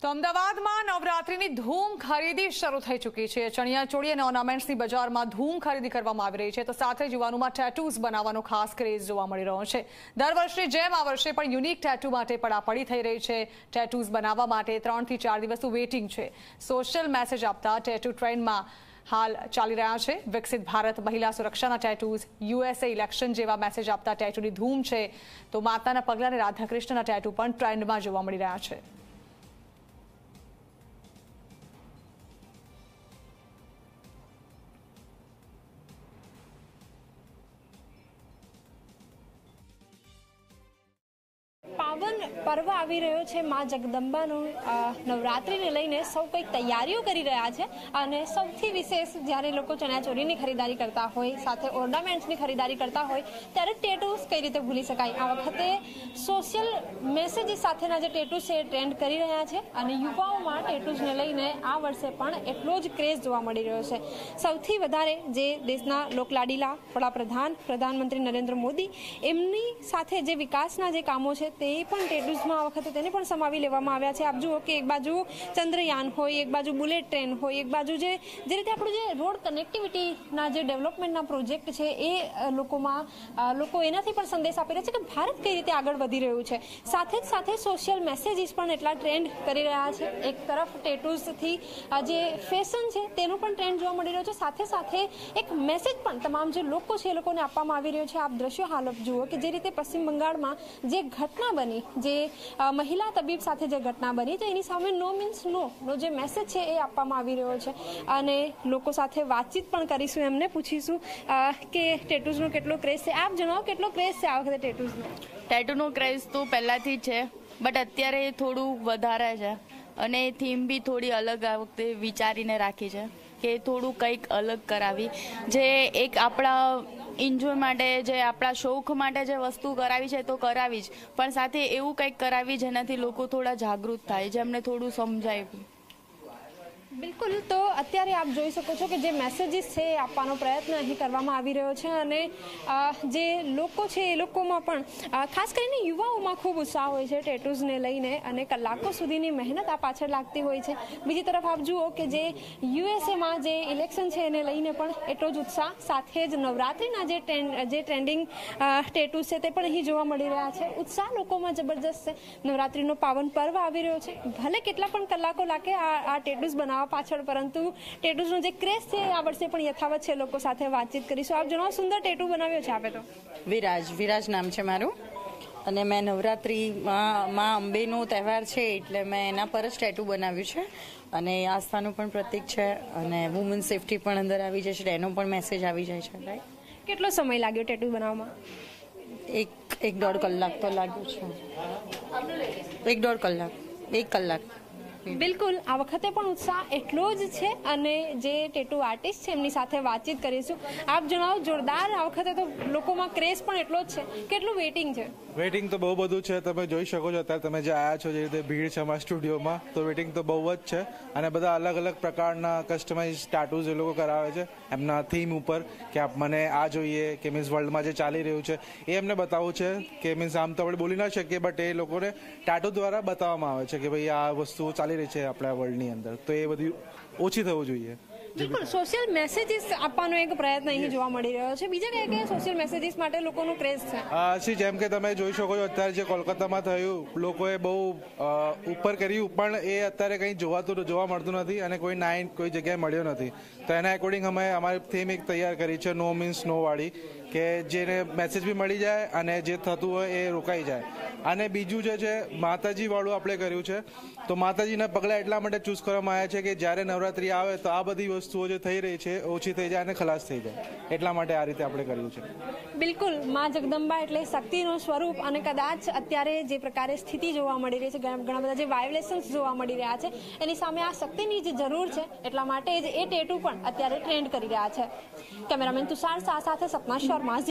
તો અમદાવાદમાં નવરાત્રીની ધૂમ ખરીદી શરૂ થઈ ચૂકી છે। ચણિયાચોળી અને ઓર્નામેન્ટ્સની બજારમાં ધૂમ ખરીદી કરવામાં આવી રહી છે, તો સાથે યુવાનોમાં ટેટૂઝ બનાવવાનો ખાસ ક્રેઝ જોવા મળી રહ્યો છે। દર વર્ષની જેમ આ વર્ષે પણ યુનિક ટેટૂ માટે પડાપડી થઈ રહી છે। ટેટૂઝ બનાવવા માટે 3 થી 4 દિવસનું વેઇટિંગ છે। સોશિયલ મેસેજ આપતા ટેટૂ ટ્રેન્ડમાં હાલ ચાલી રહ્યા છે। વિકસિત ભારત, મહિલા સુરક્ષાના ટેટૂઝ, યુએસએ ઇલેક્શન જેવા મેસેજ આપતા ટેટૂની ધૂમ છે, તો માતાના પગલા અને રાધાકૃષ્ણના ટેટૂ પણ ટ્રેન્ડમાં જોવા મળી રહ્યા છે। પાવન પર્વ આવી રહ્યો છે। માં જગદંબાનું નવરાત્રિને લઈને સૌ કંઈક તૈયારીઓ કરી રહ્યા છે અને સૌથી વિશેષ જ્યારે લોકો ચણિયાચોળીની ખરીદારી કરતા હોય, સાથે ઓર્નામેન્ટ્સની ખરીદારી કરતા હોય, ત્યારે ટેટૂઝ કઈ રીતે ભૂલી શકાય। આ વખતે સોશિયલ મેસેજીસ સાથેના જે ટેટૂઝ છે એ ટ્રેન્ડ કરી રહ્યા છે અને યુવાઓમાં ટેટૂઝને લઈને આ વર્ષે પણ એટલો જ ક્રેઝ જોવા મળી રહ્યો છે। સૌથી વધારે જે દેશના લોકલાડીલા પ્રધાનમંત્રી નરેન્દ્ર મોદી, એમની સાથે જે વિકાસના જે કામો છે તે પણ ટેટૂઝમાં આ વખતે તેને પણ સમાવી લેવામાં આવ્યા છે। આપ જુઓ કે એક બાજુ ચંદ્રયાન હોય, એક બાજુ બુલેટ ટ્રેન હોય, એક બાજુ જે રીતે આપણું જે રોડ કનેક્ટિવિટીના જે ડેવલપમેન્ટના પ્રોજેક્ટ છે એ લોકો એનાથી પણ સંદેશ આપી રહ્યા છે કે ભારત કઈ રીતે આગળ વધી રહ્યું છે। સાથે જ સાથે સોશિયલ મેસેજીસ પણ એટલા ટ્રેન્ડ કરી રહ્યા છે। એક તરફ ટેટૂઝથી જે ફેશન છે તેનું પણ ટ્રેન્ડ જોવા મળી રહ્યો છે, સાથે સાથે એક મેસેજ પણ તમામ જે લોકો છે એ લોકોને આપવામાં આવી રહ્યો છે। આપ દ્રશ્યો હાલ જુઓ કે જે રીતે પશ્ચિમ બંગાળમાં જે ઘટના બની, જે મહિલા તબીબ સાથે જે ઘટના બની, તો એની સામે નો મીન્સ નો નો જે મેસેજ છે એ આપવામાં આવી રહ્યો છે અને લોકો સાથે વાતચીત પણ કરીશું, એમને પૂછીશું કે ટેટૂઝનો કેટલો ક્રેઝ છે। આપ જણાવો, કેટલો ક્રેઝ છે આ વખતે ટેટૂઝનો? ટેટૂનો ક્રેઝ તો પહેલાંથી જ છે, બટ અત્યારે થોડું વધારે છે અને થીમ બી થોડી અલગ આ વખતે વિચારીને રાખી છે કે થોડું કંઈક અલગ કરાવી, જે એક આપણા એન્જોય માટે, જે આપણા શોખ માટે જે વસ્તુ કરાવી છે તો કરાવી જ, પણ સાથે એવું કંઈક કરાવી જેનાથી લોકો થોડા જાગૃત થાય, જેમને થોડું સમજાય। બિલકુલ, તો અત્યારે આપ જોઈ શકો છો કે જે મેસેજીસ છે એ આપવાનો પ્રયત્ન અહીં કરવામાં આવી રહ્યો છે અને જે લોકો છે એ લોકોમાં પણ ખાસ કરીને યુવાઓમાં ખૂબ ઉત્સાહ હોય છે ટેટૂઝને લઈને અને કલાકો સુધીની મહેનત આ પાછળ લાગતી હોય છે। બીજી તરફ આપ જુઓ કે જે યુએસએમાં જે ઇલેક્શન છે એને લઈને પણ એટલો જ ઉત્સાહ, સાથે જ નવરાત્રિના જે ટ્રેન્ડિંગ ટેટૂઝ છે તે પણ અહીં જોવા મળી રહ્યા છે। ઉત્સાહ લોકોમાં જબરજસ્ત છે। નવરાત્રિનો પાવન પર્વ આવી રહ્યો છે, ભલે કેટલા પણ કલાકો લાગે આ ટેટૂઝ બનાવવા પાછળ, પરંતુ ટેટૂઝનો જે ક્રેઝ છે આ વર્ષે પણ યથાવત છે। લોકો સાથે વાતચીત કરીશું। આપ જણાવો, સુંદર ટેટૂ બનાવ્યો છે આપે? તો વિરાજ નામ છે મારું અને મેં નવરાત્રિમાં માં અંબેનો તહેવાર છે એટલે મેં એના પર જ ટેટૂ બનાવ્યું છે અને આસ્થાનું પણ પ્રતીક છે અને વુમન સેફટી પણ અંદર આવી જાય છે, એનો પણ મેસેજ આવી જાય છે। રાઈટ। કેટલો સમય લાગ્યો ટેટૂ બનાવવામાં? એક દોઢ કલાક તો લાગ્યો છે। એક કલાક। બિલકુલ, આ વખતે પણ ઉત્સાહ એટલો જ છે અને જે ટેટૂ આર્ટિસ્ટ છે એમની સાથે વાતચીત કરીશું। આપ જણાવો, જોરદાર આ વખતે તો લોકોમાં ક્રેઝ પણ એટલો જ છે, કેટલું વેઇટિંગ છે? વેઇટિંગ તો બહુ બધું છે, તમે જોઈ શકો છો અત્યારે તમે જે આવ્યા છો જે રીતે ભીડ છે અમારા સ્ટુડિયોમાં, તો વેઇટિંગ તો બહુ જ છે અને બધા અલગ અલગ પ્રકારના કસ્ટમાઇઝ ટેટૂઝ એ લોકો કરાવે છે એમના થીમ ઉપર કે મને આ જોઈએ, કે મીન્સ વર્લ્ડમાં જે ચાલી રહ્યું છે એ એમને બતાવવું છે કે મીન્સ આમ તો આપણે બોલી ના શકીએ, બટ એ લોકોને ટેટૂ દ્વારા બતાવવામાં આવે છે કે ભાઈ આ વસ્તુ ચાલી રહી છે આપણા વર્લ્ડની અંદર, તો એ બધું ઓછી થવું જોઈએ। બિલકુલ, સોશિયલ મેસેજીસ આપવાનો એક પ્રયત્ન અહીં જોવા મળી રહ્યો છે। બીજા કયા સોશિયલ મેસેજીસ માટે લોકોનો ક્રેઝ છે? જેમ કે તમે જોઈ શકો છો અત્યારે જે કોલકાતામાં થયું, લોકોએ બહુ ઉપર કર્યું પણ એ અત્યારે કંઈ જોવા મળતું નથી અને કોઈ જગ્યાએ મળ્યો નથી, તો એના એકોર્ડિંગ અમે અમારી થીમ એક તૈયાર કરી છે, નો મીન્સ નો વાળી, કે જેને મેસેજ બી મળી જાય અને જે થતું હોય એ રોકાઈ જાય। અને બીજું જે છે માતાજી વાળું આપણે કર્યું છે, તો માતાજીના પગલાં એટલા માટે ચૂઝ કરવામાં આવ્યા છે કે જ્યારે નવરાત્રિ આવે તો આ બધી વસ્તુઓ જે થઈ રહી છે ઓછી થઈ જાય અને ખલાસ થઈ જાય, એટલા માટે આ રીતે આપણે કર્યું છે। બિલકુલ, માં જગદંબા એટલે શક્તિનું સ્વરૂપ અને કદાચ અત્યારે જે પ્રકારે સ્થિતિ જોવા મળી રહી છે, ઘણા બધા જે વાયોલેશન્સ જોવા મળી રહ્યા છે, એની સામે આ શક્તિની જે જરૂર છે એટલા માટે જ એ ટેટૂ પણ અત્યારે ટ્રેન્ડ કરી રહ્યા છે। કેમેરામેન તુષાર શાહ સાથે સપના શર્મા।